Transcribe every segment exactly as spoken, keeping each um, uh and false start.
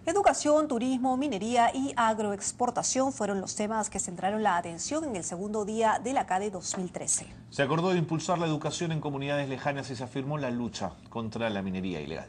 Educación, turismo, minería y agroexportación fueron los temas que centraron la atención en el segundo día de la CADE dos mil trece. Se acordó de impulsar la educación en comunidades lejanas y se afirmó la lucha contra la minería ilegal.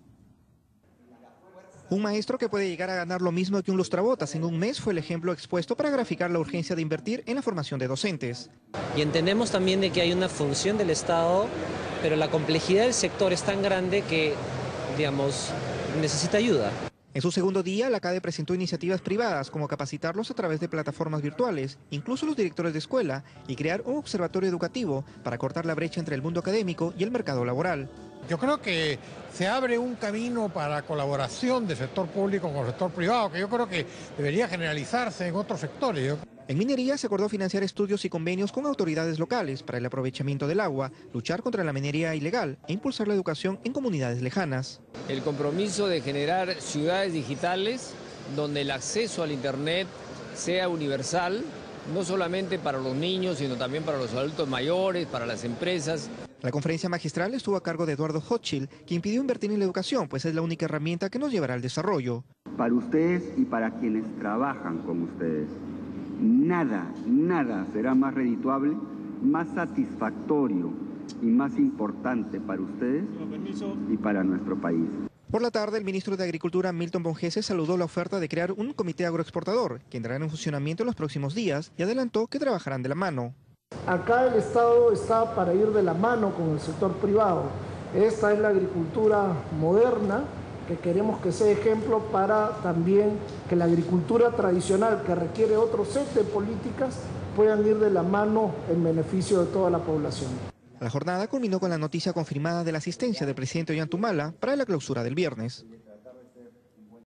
Un maestro que puede llegar a ganar lo mismo que un lustrabotas en un mes fue el ejemplo expuesto para graficar la urgencia de invertir en la formación de docentes. Y entendemos también de que hay una función del Estado, pero la complejidad del sector es tan grande que, digamos, necesita ayuda. En su segundo día, la CADE presentó iniciativas privadas como capacitarlos a través de plataformas virtuales, incluso los directores de escuela, y crear un observatorio educativo para cortar la brecha entre el mundo académico y el mercado laboral. Yo creo que se abre un camino para la colaboración del sector público con el sector privado, que yo creo que debería generalizarse en otros sectores. En minería se acordó financiar estudios y convenios con autoridades locales para el aprovechamiento del agua, luchar contra la minería ilegal e impulsar la educación en comunidades lejanas. El compromiso de generar ciudades digitales donde el acceso al Internet sea universal, no solamente para los niños, sino también para los adultos mayores, para las empresas. La conferencia magistral estuvo a cargo de Eduardo Hochschild, quien pidió invertir en la educación, pues es la única herramienta que nos llevará al desarrollo. Para ustedes y para quienes trabajan con ustedes, nada, nada será más redituable, más satisfactorio y más importante para ustedes y para nuestro país. Por la tarde, el ministro de Agricultura, Milton Bongeses, saludó la oferta de crear un comité agroexportador, que entrará en funcionamiento en los próximos días, y adelantó que trabajarán de la mano. Acá el Estado está para ir de la mano con el sector privado. Esta es la agricultura moderna, que queremos que sea ejemplo para también que la agricultura tradicional, que requiere otro set de políticas, puedan ir de la mano en beneficio de toda la población. La jornada culminó con la noticia confirmada de la asistencia del presidente Ollanta Humala para la clausura del viernes.